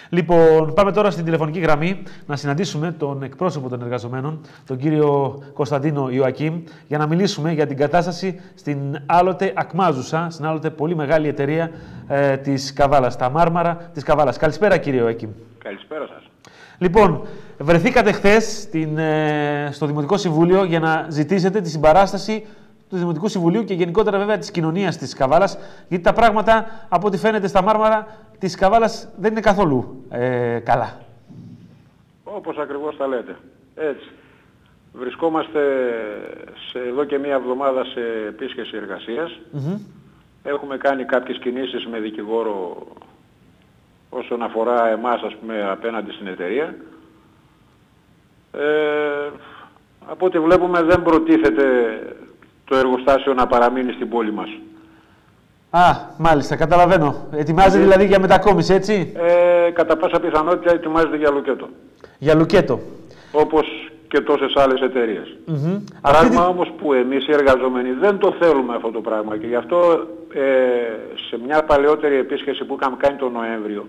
Λοιπόν, πάμε τώρα στην τηλεφωνική γραμμή να συναντήσουμε τον εκπρόσωπο των εργαζομένων, τον κύριο Κωνσταντίνο Ιωακήμ, για να μιλήσουμε για την κατάσταση στην άλλοτε ακμάζουσα, στην άλλοτε πολύ μεγάλη εταιρεία της Καβάλας, τα Μάρμαρα της Καβάλας. Καλησπέρα, κύριε Ιωακήμ. Καλησπέρα σας. Λοιπόν, βρεθήκατε χθες στο Δημοτικό Συμβούλιο για να ζητήσετε τη συμπαράσταση του Δημοτικού Συμβουλίου και γενικότερα βέβαια της κοινωνίας της Καβάλας, γιατί τα πράγματα από ό,τι φαίνεται στα Μάρμαρα της Καβάλας δεν είναι καθόλου καλά. Όπως ακριβώς τα λέτε. Έτσι. Βρισκόμαστε εδώ και μία εβδομάδα σε επίσκεψη εργασίας. Έχουμε κάνει κάποιες κινήσεις με δικηγόρο όσον αφορά εμάς, ας πούμε, απέναντι στην εταιρεία. Από ό,τι βλέπουμε δεν προτίθεται το εργοστάσιο να παραμείνει στην πόλη μας. Α, μάλιστα, καταλαβαίνω. Ετοιμάζεται δηλαδή για μετακόμιση, έτσι. Κατά πάσα πιθανότητα ετοιμάζεται για λουκέτο. Για λουκέτο. Όπως και τόσες άλλες εταιρείες. Πράγμα όμως που εμείς οι εργαζόμενοι δεν το θέλουμε αυτό το πράγμα και γι' αυτό σε μια παλαιότερη επίσκεψη που είχαμε κάνει τον Νοέμβριο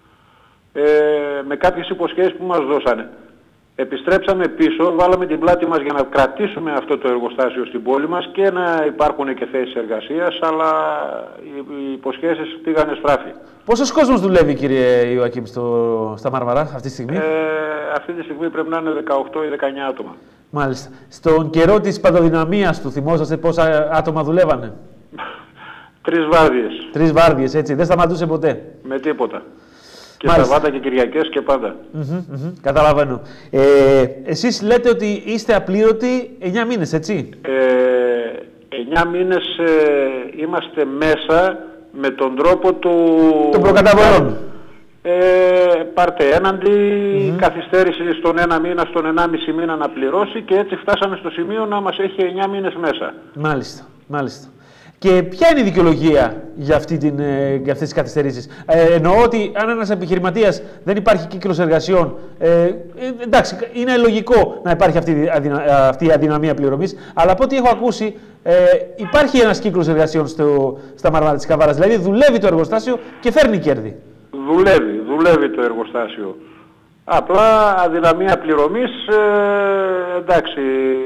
με κάποιες υποσχέσεις που μας δώσανε, επιστρέψαμε πίσω, βάλαμε την πλάτη μας για να κρατήσουμε αυτό το εργοστάσιο στην πόλη μας και να υπάρχουν και θέσεις εργασίας, αλλά οι υποσχέσεις πήγανε στράφη. Πόσος κόσμος δουλεύει, κύριε Ιωακήμ, στα Μάρμαρα αυτή τη στιγμή? Αυτή τη στιγμή πρέπει να είναι 18 ή 19 άτομα. Μάλιστα. Στον καιρό της παντοδυναμίας του, θυμόσαστε πόσα άτομα δουλεύανε? 3 βάρδιες. 3 βάρδιες, έτσι. Δεν σταματούσε ποτέ. Με τίποτα. Και Σαββάτα και Κυριακές και πάντα. Καταλαβαίνω. Εσείς λέτε ότι είστε απλήρωτοι 9 μήνες, έτσι? 9 μήνες είμαστε μέσα με τον τρόπο των προκαταβολών. Πάρτε έναντι, καθυστέρηση στον 1 μήνα, στον 1,5 μήνα να πληρώσει και έτσι φτάσαμε στο σημείο να μας έχει 9 μήνες μέσα. Μάλιστα, μάλιστα. Και ποια είναι η δικαιολογία για αυτές τις καθυστερήσεις? Εννοώ ότι αν ένας επιχειρηματίας δεν υπάρχει κύκλος εργασιών, εντάξει, είναι λογικό να υπάρχει αυτή η αδυναμία πληρωμής, αλλά από ό,τι έχω ακούσει υπάρχει ένας κύκλος εργασιών στα Μάρμαρα της Καβάλας, δηλαδή δουλεύει το εργοστάσιο και φέρνει κέρδη. Δουλεύει το εργοστάσιο. Απλά αδυναμία πληρωμής, εντάξει,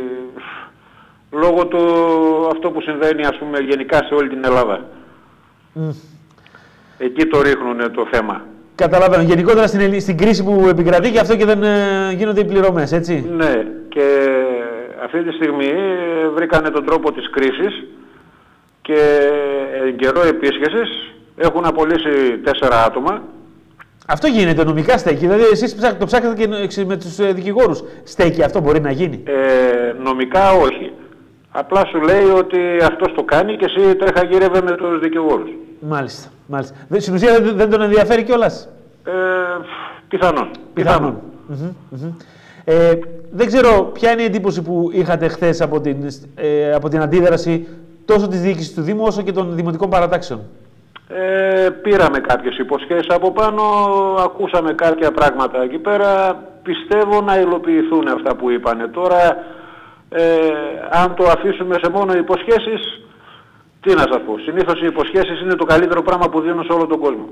λόγω του αυτό που συμβαίνει, ας πούμε, γενικά σε όλη την Ελλάδα. Εκεί το ρίχνουνε το θέμα. Καταλαβαίνω. Γενικότερα στην κρίση που επικρατεί και αυτό και δεν γίνονται οι πληρωμές, έτσι. Ναι. Και αυτή τη στιγμή βρήκανε τον τρόπο της κρίσης και εν καιρό επίσκεψης έχουν απολύσει 4 άτομα. Αυτό γίνεται, νομικά στέκει? Δηλαδή εσείς το ψάχνετε και με τους δικηγόρους. Στέκει, αυτό μπορεί να γίνει? Νομικά όχι. Απλά σου λέει ότι αυτός το κάνει και εσύ τρέχα γύρευε με τους δικηγόρους. Μάλιστα, μάλιστα. Στην ουσία δεν τον ενδιαφέρει κιόλας? Πιθανόν. Δεν ξέρω ποια είναι η εντύπωση που είχατε χθες από την αντίδραση τόσο της διοίκησης του Δήμου όσο και των δημοτικών παρατάξεων. Πήραμε κάποιες υποσχέσεις από πάνω, ακούσαμε κάποια πράγματα εκεί πέρα. Πιστεύω να υλοποιηθούν αυτά που είπανε. Τώρα, αν το αφήσουμε σε μόνο υποσχέσεις, τι να σας πω. Συνήθως οι υποσχέσεις είναι το καλύτερο πράγμα που δίνουν σε όλο τον κόσμο.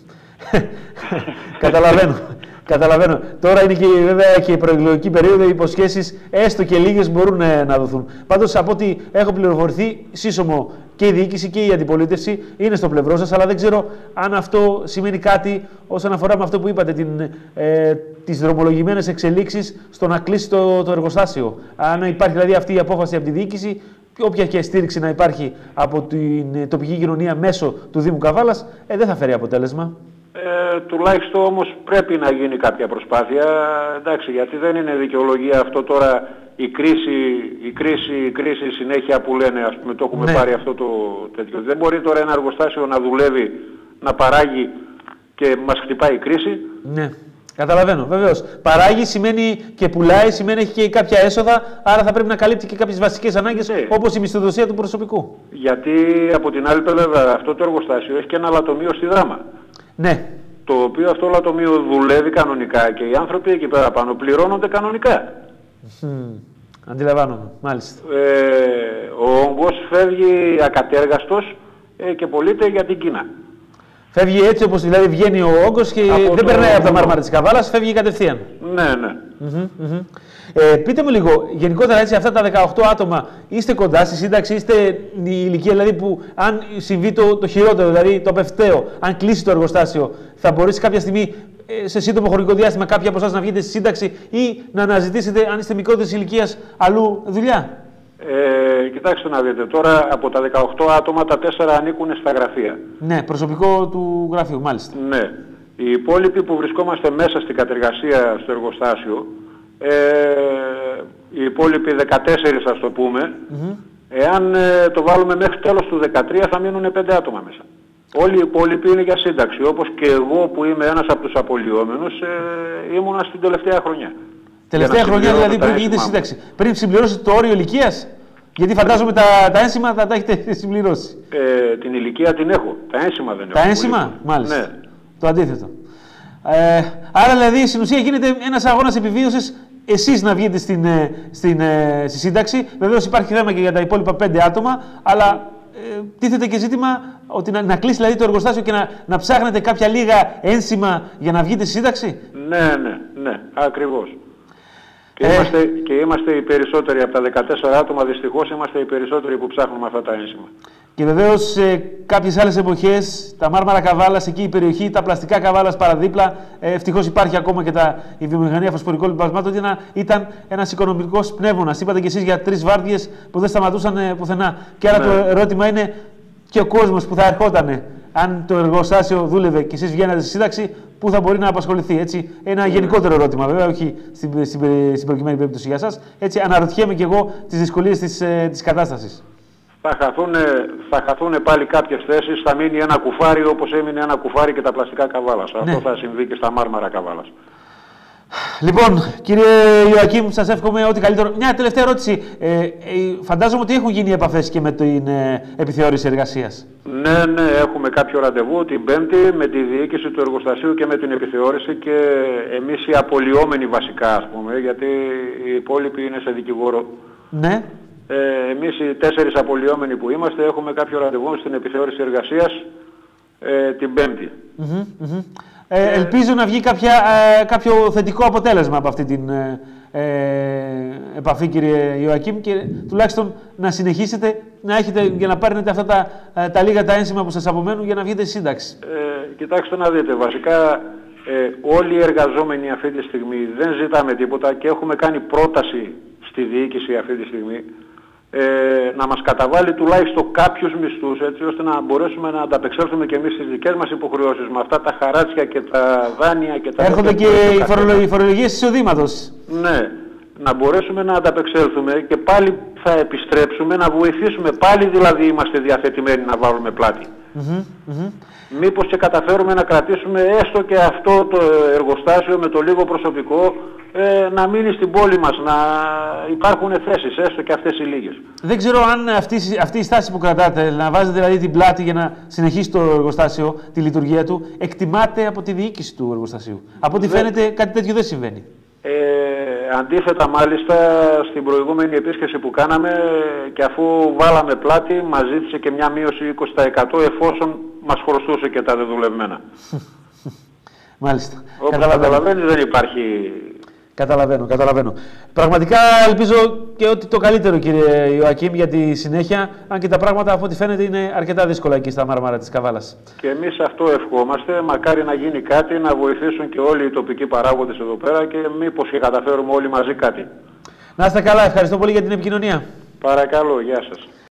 Καταλαβαίνω. Τώρα είναι και βέβαια και η προεκλογική περίοδο, οι υποσχέσεις έστω και λίγες μπορούν να δοθούν. Πάντως, από ό,τι έχω πληροφορηθεί, σύσσωμο και η διοίκηση και η αντιπολίτευση είναι στο πλευρό σας, αλλά δεν ξέρω αν αυτό σημαίνει κάτι όσον αφορά με αυτό που είπατε, τις δρομολογημένες εξελίξεις στο να κλείσει το εργοστάσιο. Αν υπάρχει δηλαδή αυτή η απόφαση από τη διοίκηση, όποια και στήριξη να υπάρχει από την τοπική κοινωνία μέσω του Δήμου Καβάλας, δεν θα φέρει αποτέλεσμα. Τουλάχιστον όμως πρέπει να γίνει κάποια προσπάθεια, εντάξει, γιατί δεν είναι δικαιολογία αυτό τώρα η κρίση συνέχεια που λένε, ας πούμε, το έχουμε πάρει αυτό το τέτοιο. Δεν μπορεί τώρα ένα εργοστάσιο να δουλεύει, να παράγει και μας χτυπάει η κρίση. Ναι, καταλαβαίνω, βεβαίως. Παράγει σημαίνει και πουλάει, σημαίνει έχει και κάποια έσοδα, άρα θα πρέπει να καλύπτει και κάποιες βασικές ανάγκες, όπως η μισθοδοσία του προσωπικού. Γιατί από την άλλη πλευρά αυτό το εργοστάσιο έχει και ένα λατομείο στη Δράμα. Ναι. Το οποίο αυτό το λατομείο δουλεύει κανονικά και οι άνθρωποι εκεί πέρα πάνω πληρώνονται κανονικά. Αντιλαμβάνομαι, μάλιστα. Ο όγκος φεύγει ακατέργαστος και πωλείται για την Κίνα. Φεύγει έτσι όπως δηλαδή βγαίνει ο όγκος και δεν περνάει από τα Μάρμαρα της Καβάλας, φεύγει κατευθείαν. Ναι. Πείτε μου λίγο, γενικότερα έτσι, αυτά τα 18 άτομα, είστε κοντά στη σύνταξη, είστε η ηλικία δηλαδή που αν συμβεί το χειρότερο, δηλαδή το απευταίο, αν κλείσει το εργοστάσιο, θα μπορέσει κάποια στιγμή σε σύντομο χρονικό διάστημα κάποιοι από εσάς να βγείτε στη σύνταξη ή να αναζητήσετε, αν είστε μικρότερης ηλικίας, αλλού δουλειά? Κοιτάξτε να δείτε, τώρα από τα 18 άτομα τα 4 ανήκουν στα γραφεία. Ναι, προσωπικό του γραφείου, μάλιστα. Ναι. Οι υπόλοιποι που βρισκόμαστε μέσα στην κατεργασία στο εργοστάσιο, οι υπόλοιποι 14 ας το πούμε, εάν το βάλουμε μέχρι τέλος του 2013 θα μείνουν 5 άτομα μέσα. Όλοι οι υπόλοιποι είναι για σύνταξη, όπως και εγώ που είμαι ένας από τους απολυόμενους ήμουνα στην τελευταία χρονιά. Τελευταία χρονιά δηλαδή πριν βγείτε σύνταξη. Πριν συμπληρώσετε το όριο ηλικίας, γιατί φαντάζομαι τα ένσημα θα τα έχετε συμπληρώσει. Την ηλικία την έχω, τα ένσημα δεν έχω. Τα ένσημα, μάλιστα. Ναι. Το αντίθετο. Άρα δηλαδή στην ουσία γίνεται ένας αγώνας επιβίωσης εσείς να βγείτε στη σύνταξη. Βεβαίως υπάρχει θέμα και για τα υπόλοιπα 5 άτομα, αλλά τίθεται και ζήτημα ότι να κλείσει δηλαδή το εργοστάσιο και να ψάχνετε κάποια λίγα ένσημα για να βγείτε στη σύνταξη. Ναι, ακριβώς. Και είμαστε οι περισσότεροι από τα 14 άτομα, δυστυχώς είμαστε οι περισσότεροι που ψάχνουμε αυτά τα ένσημα. Και βεβαίως σε κάποιες άλλες εποχές, τα Μάρμαρα Καβάλας, εκεί η περιοχή, τα πλαστικά Καβάλας παραδίπλα, ευτυχώς υπάρχει ακόμα και η βιομηχανία φωσφορικών λιπασμάτων, ήταν ένας οικονομικός πνεύμονας. Είπατε κι εσείς για 3 βάρδιες που δεν σταματούσαν πουθενά. Και άρα το ερώτημα είναι και ο κόσμος που θα ερχόταν, αν το εργοστάσιο δούλευε και εσείς βγαίνατε στη σύνταξη, πού θα μπορεί να απασχοληθεί. Έτσι, ένα γενικότερο ερώτημα, βέβαια, όχι στην προκειμένη περίπτωση για σας. Έτσι, αναρωτιέμαι κι εγώ τις δυσκολίες της κατάστασης. Θα χαθούν πάλι κάποιες θέσεις, θα μείνει ένα κουφάρι όπως έμεινε ένα κουφάρι και τα πλαστικά Καβάλας. Αυτό θα συμβεί και στα Μάρμαρα Καβάλας. Λοιπόν, κύριε Ιωακήμ, σας εύχομαι ό,τι καλύτερο. Μια τελευταία ερώτηση. Φαντάζομαι ότι έχουν γίνει επαφές και με την επιθεώρηση εργασίας. Ναι, έχουμε κάποιο ραντεβού την Πέμπτη με τη διοίκηση του εργοστασίου και με την επιθεώρηση και εμείς οι απολυόμενοι βασικά, ας πούμε, γιατί οι υπόλοιποι είναι σε δικηγόρο. Ναι. Εμείς οι 4 απολυόμενοι που είμαστε έχουμε κάποιο ραντεβού στην επιθεώρηση εργασίας την Πέμπτη. Ελπίζω να βγει κάποιο θετικό αποτέλεσμα από αυτή την επαφή, κύριε Ιωακήμ, και τουλάχιστον να συνεχίσετε να έχετε για να παίρνετε αυτά τα λίγα τα ένσημα που σας απομένουν για να βγείτε στη σύνταξη. Κοιτάξτε να δείτε, βασικά όλοι οι εργαζόμενοι αυτή τη στιγμή δεν ζητάμε τίποτα και έχουμε κάνει πρόταση στη διοίκηση αυτή τη στιγμή να μας καταβάλει τουλάχιστον κάποιους μισθούς, έτσι ώστε να μπορέσουμε να ανταπεξέλθουμε και εμείς στις δικές μας υποχρεώσεις με αυτά τα χαράτσια και τα δάνεια και τα... Έρχονται και οι φορολογίες εισοδήματος. Ναι, να μπορέσουμε να ανταπεξέλθουμε και πάλι θα επιστρέψουμε, να βοηθήσουμε, πάλι δηλαδή είμαστε διαθετημένοι να βάλουμε πλάτη. Μήπως και καταφέρουμε να κρατήσουμε έστω και αυτό το εργοστάσιο με το λίγο προσωπικό να μείνει στην πόλη μας, να υπάρχουν θέσεις, έστω και αυτές οι λίγες. Δεν ξέρω αν αυτή η στάση που κρατάτε, να βάζετε δηλαδή την πλάτη για να συνεχίσει το εργοστάσιο, τη λειτουργία του, εκτιμάται από τη διοίκηση του εργοστασίου. Από ό,τι φαίνεται κάτι τέτοιο δεν συμβαίνει. Αντίθετα μάλιστα στην προηγούμενη επίσκεψη που κάναμε και αφού βάλαμε πλάτη μας ζήτησε και μια μείωση 20% εφόσον μας χρωστούσε και τα δεδουλευμένα. Μάλιστα. Όπως καταλαβαίνεις δεν υπάρχει... Καταλαβαίνω. Πραγματικά ελπίζω και ότι το καλύτερο, κύριε Ιωακήμ, για τη συνέχεια, αν και τα πράγματα από ό,τι φαίνεται είναι αρκετά δύσκολα εκεί στα Μάρμαρα της Καβάλας. Και εμείς αυτό ευχόμαστε, μακάρι να γίνει κάτι, να βοηθήσουν και όλοι οι τοπικοί παράγοντες εδώ πέρα και μήπως και καταφέρουμε όλοι μαζί κάτι. Να είστε καλά, ευχαριστώ πολύ για την επικοινωνία. Παρακαλώ, γεια σας.